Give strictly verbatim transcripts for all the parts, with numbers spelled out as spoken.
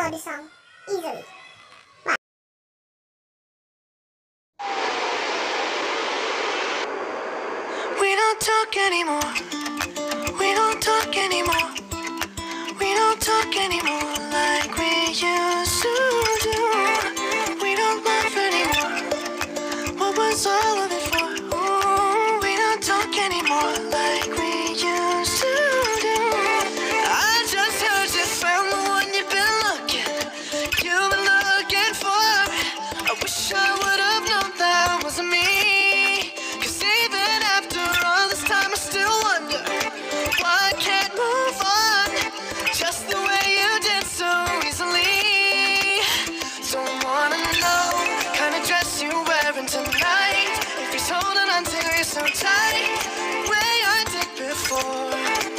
know the song easily. We don't talk anymore. We don't talk anymore. We don't talk anymore like we used to do. We don't laugh anymore. What was all of it for? Ooh, we don't talk anymore like we used to do. I just heard you found the one you've been looking, you've been looking for. I wish I would have known that wasn't me. Cause even after all this time I still wonder why I can't move on just the way you did so easily. Don't wanna know kind of dress you wearing tonight, if he's holding on to you so tight, way I did before.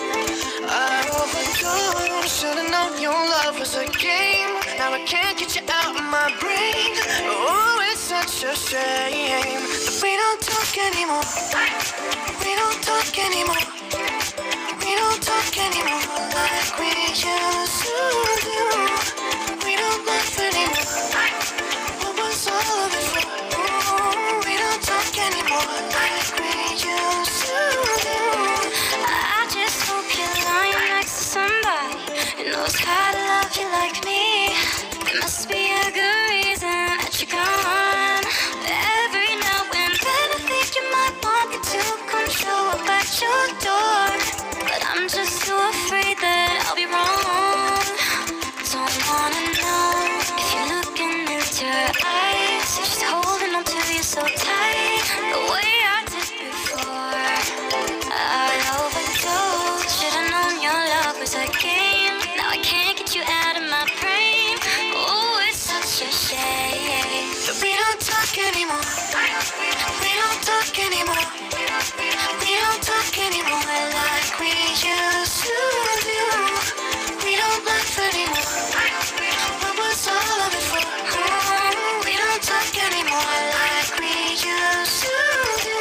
I overdosed, should've known your love was a game. Now I can't get you out of my brain. Oh, it's such a shame that we don't talk anymore. We don't talk anymore. We don't talk anymore like we used to do. We don't laugh anymore. What was all of it for? Ooh, we don't talk anymore like we used to do. I just hope you're lying next to somebody who knows how to love you like me. There must be a good reason that you're gone. Every now and then I think you might want me to come show up at your door, but I'm just too afraid that I'll be wrong. Don't wanna know if you're looking into her eyes, if she's holding on to you so tight, the way I did before. I overdosed, should've known your love was a game. Now I can't get you out of my brain. Oh, it's such a shame that we don't talk anymore. We don't talk anymore. We don't talk anymore like we used to do. We don't laugh anymore. What was all of it for? Oh, we don't talk anymore like we used to do.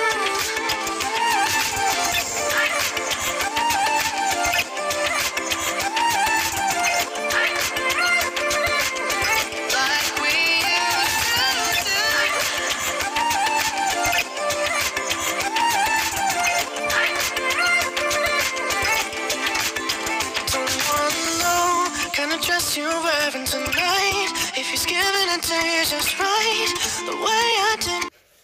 Dress you're wearing tonight, if he's giving it to you just right, the way I did.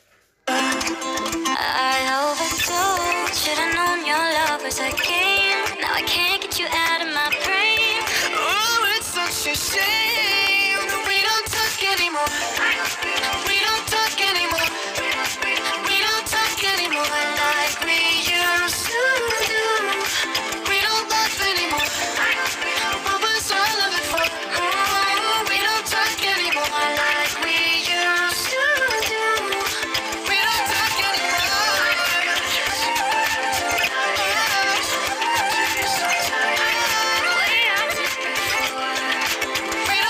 I overdosed, should've known your love was a game. Now I can't get you out of my brain. Oh, it's such a shame that we don't talk anymore. We don't talk anymore. We don't talk anymore like we used to do. We don't laugh anymore. What was all of it for? Oh, we don't talk anymore like we used to do. We don't talk anymore. We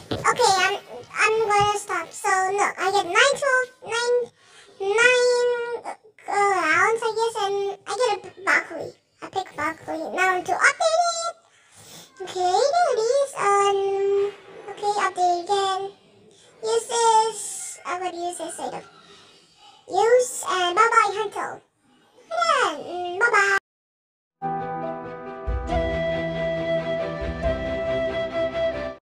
Okay, I'm I'm gonna stop. So look, I get nine, twelve, nine, nine uh, rounds, I guess, and I get a broccoli. I pick broccoli. Now to update it. Okay, there it is. Um, okay, update again. Use this. I'm gonna use this later. Use and bye bye, Hunter.